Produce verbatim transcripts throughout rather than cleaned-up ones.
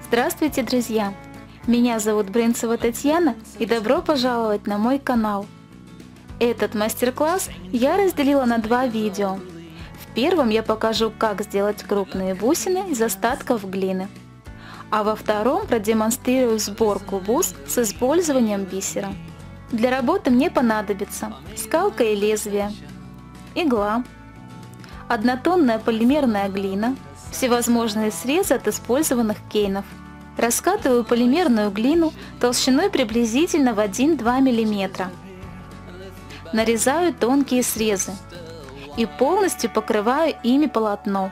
Здравствуйте, друзья! Меня зовут Брынцева Татьяна и добро пожаловать на мой канал. Этот мастер-класс я разделила на два видео. В первом я покажу, как сделать крупные бусины из остатков глины. А во втором продемонстрирую сборку бус с использованием бисера. Для работы мне понадобится скалка и лезвие, игла, однотонная полимерная глина, всевозможные срезы от использованных кейнов. Раскатываю полимерную глину толщиной приблизительно в один-два миллиметра. Нарезаю тонкие срезы и полностью покрываю ими полотно.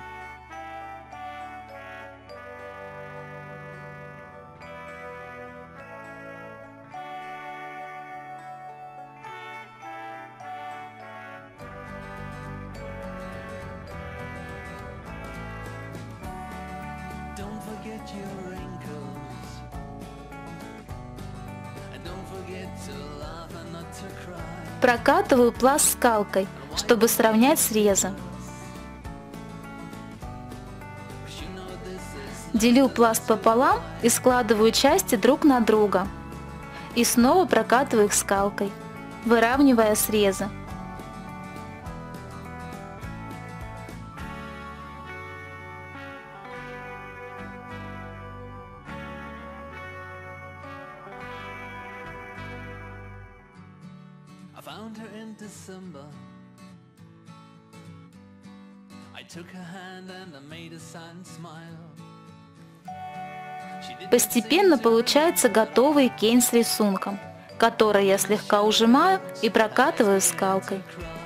Прокатываю пласт скалкой, чтобы сравнять срезы. Делю пласт пополам и складываю части друг на друга. И снова прокатываю их скалкой, выравнивая срезы. Found her in December. I took her hand and I made a silent smile. Постепенно получается готовый кейн с рисунком, который я слегка ужимаю и прокатываю скалкой.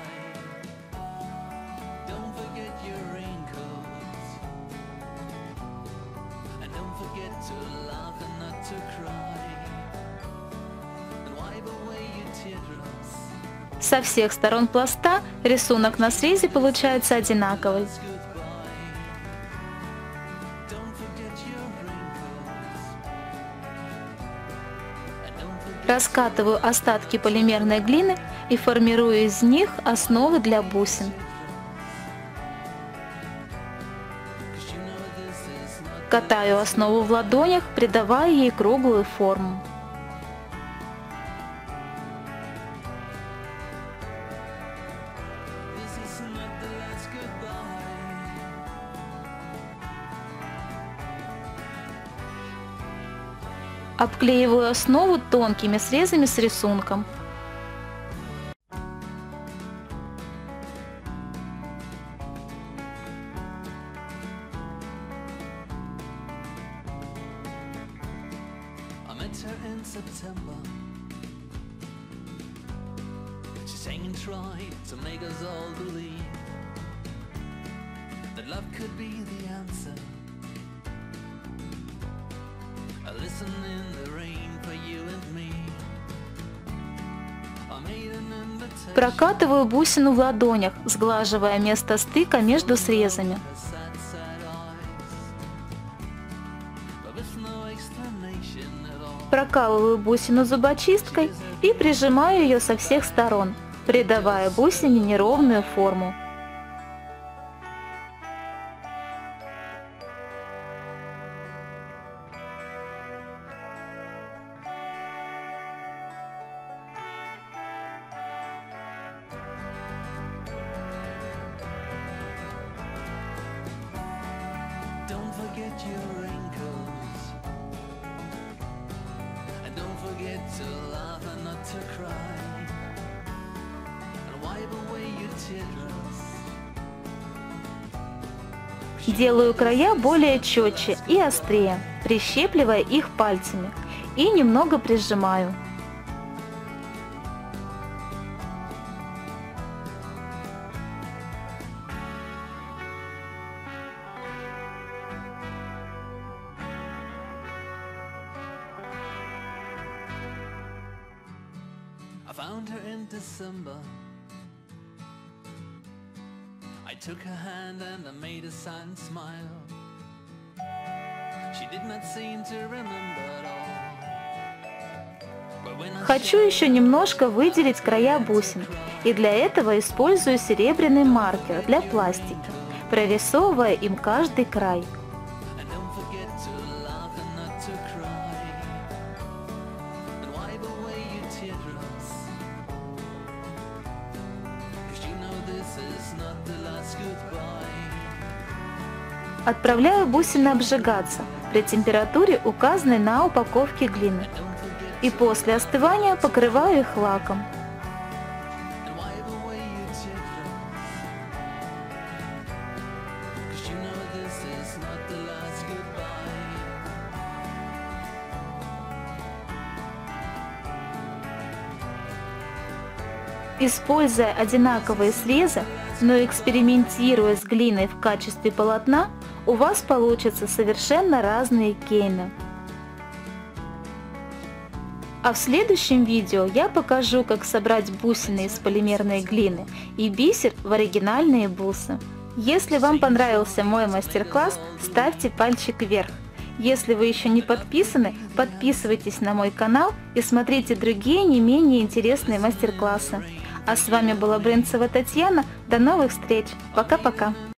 Со всех сторон пласта рисунок на срезе получается одинаковый. Раскатываю остатки полимерной глины и формирую из них основы для бусин. Катаю основу в ладонях, придавая ей круглую форму. Обклеиваю основу тонкими срезами с рисунком. Прокатываю бусину в ладонях, сглаживая место стыка между срезами. Прокалываю бусину зубочисткой и прижимаю ее со всех сторон, придавая бусине неровную форму. Делаю края более четче и острее, прищепливая их пальцами, и немного прижимаю. I found her in December. I took her hand and I made a silent smile. She did not seem to remember at all. Хочу еще немножко выделить края бусин, и для этого использую серебряный маркер для пластики, прорисовывая им каждый край. Отправляю бусины обжигаться при температуре, указанной на упаковке глины. И после остывания покрываю их лаком. Используя одинаковые срезы, но экспериментируя с глиной в качестве полотна, у вас получатся совершенно разные кейны. А в следующем видео я покажу, как собрать бусины из полимерной глины и бисер в оригинальные бусы. Если вам понравился мой мастер-класс, ставьте пальчик вверх. Если вы еще не подписаны, подписывайтесь на мой канал и смотрите другие не менее интересные мастер-классы. А с вами была Брынцева Татьяна. До новых встреч. Пока-пока.